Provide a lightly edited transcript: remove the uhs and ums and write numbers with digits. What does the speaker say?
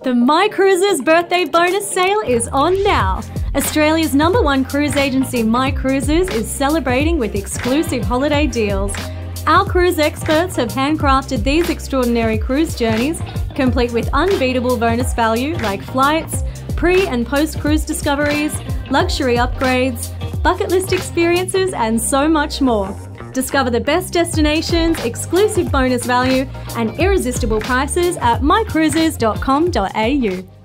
The My Cruises birthday bonus sale is on now. Australia's #1 cruise agency, My Cruises, is celebrating with exclusive holiday deals. Our cruise experts have handcrafted these extraordinary cruise journeys, complete with unbeatable bonus value like flights, pre- and post-cruise discoveries, luxury upgrades, bucket list experiences, and so much more. Discover the best destinations, exclusive bonus value, and irresistible prices at mycruises.com.au.